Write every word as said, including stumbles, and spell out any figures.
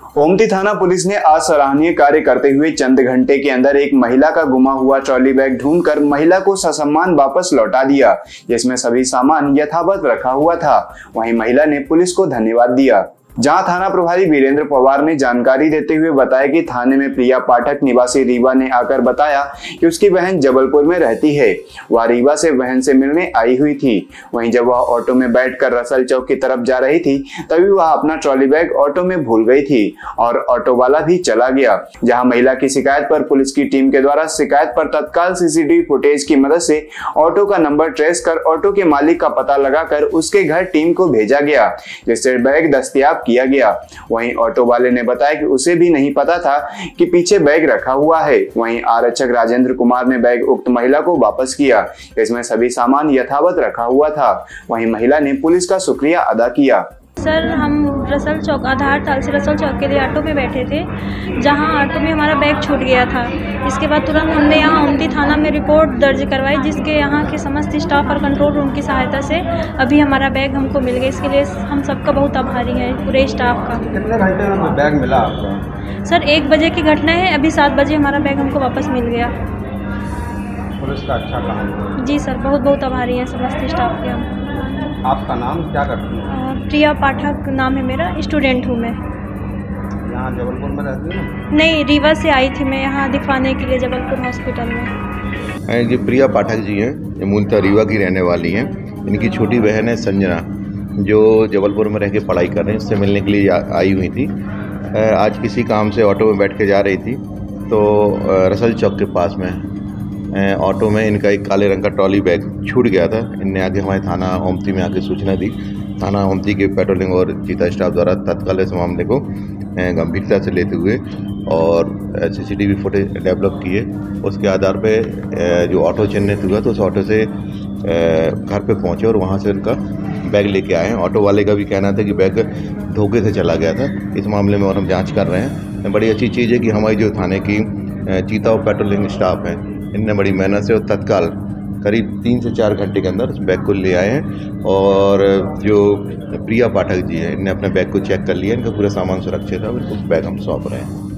ओमती थाना पुलिस ने आज सराहनीय कार्य करते हुए चंद घंटे के अंदर एक महिला का गुमा हुआ ट्रॉली बैग ढूंढकर महिला को ससम्मान वापस लौटा दिया, जिसमें सभी सामान यथावत रखा हुआ था। वहीं महिला ने पुलिस को धन्यवाद दिया। जहां थाना प्रभारी वीरेंद्र पवार ने जानकारी देते हुए बताया कि थाने में प्रिया पाठक निवासी रीवा ने आकर बताया कि उसकी बहन जबलपुर में रहती है। वह रीवा से बहन से मिलने आई हुई थी। वहीं जब वह ऑटो में बैठकर रसल चौक की तरफ जा रही थी, तभी वह अपना ट्रॉली बैग ऑटो में भूल गई थी और ऑटो वाला भी चला गया। जहां महिला की शिकायत पर पुलिस की टीम के द्वारा शिकायत पर तत्काल सीसीटीवी फुटेज की मदद से ऑटो का नंबर ट्रेस कर ऑटो के मालिक का पता लगाकर उसके घर टीम को भेजा गया, जिससे बैग दस्तयाब किया गया। वहीं ऑटो वाले ने बताया कि उसे भी नहीं पता था कि पीछे बैग रखा हुआ है। वहीं आरक्षक राजेंद्र कुमार ने बैग उक्त महिला को वापस किया, इसमें सभी सामान यथावत रखा हुआ था। वहीं महिला ने पुलिस का शुक्रिया अदा किया। सर, हम रसल चौक आधार ताल से रसल चौक के लिए ऑटो में बैठे थे, जहां ऑटो में हमारा बैग छूट गया था। इसके बाद तुरंत हमने यहां ओमती थाना में रिपोर्ट दर्ज करवाई, जिसके यहां के समस्त स्टाफ और कंट्रोल रूम की सहायता से अभी हमारा बैग हमको मिल गया। इसके लिए हम सबका बहुत आभारी हैं, पूरे स्टाफ का। कितने घंटे में बैग मिला आपको? सर, एक बजे की घटना है, अभी सात बजे हमारा बैग हमको वापस मिल गया। पुलिस का अच्छा काम। जी सर, बहुत बहुत आभारी हैं समस्त स्टाफ के हम। आपका नाम क्या करती हैं? प्रिया पाठक नाम है मेरा, स्टूडेंट हूँ मैं। यहाँ जबलपुर में रहती हैं? नहीं, रीवा से आई थी मैं यहाँ दिखवाने के लिए जबलपुर हॉस्पिटल में। ये प्रिया पाठक जी हैं, ये मूलतः रीवा की रहने वाली हैं। इनकी छोटी बहन है संजना, जो जबलपुर में रह के पढ़ाई कर रही हैं। इससे मिलने के लिए आई हुई थी। आज किसी काम से ऑटो में बैठ के जा रही थी, तो रसल चौक के पास में ऑटो में इनका एक काले रंग का ट्रॉली बैग छूट गया था। इनने आगे हमारे थाना ओमती में आके सूचना दी। थाना ओमती के पेट्रोलिंग और चीता स्टाफ द्वारा तत्काल इस मामले को गंभीरता से लेते हुए और सीसीटीवी फुटेज डेवलप किए। उसके आधार पे जो ऑटो चिन्हित हुआ तो उस ऑटो से घर पे पहुंचे और वहां से उनका बैग लेके आए हैं। ऑटो वाले का भी कहना था कि बैग धोखे से चला गया था। इस मामले में और हम जाँच कर रहे हैं। बड़ी अच्छी चीज़ है कि हमारी जो थाने की चीता और पेट्रोलिंग स्टाफ है, इनने बड़ी मेहनत से और तत्काल करीब तीन से चार घंटे के अंदर उस बैग को ले आए हैं। और जो प्रिया पाठक जी हैं, इनने अपने बैग को चेक कर लिया। इनका पूरा सामान सुरक्षित है और इनको बैग हम सौंप रहे हैं।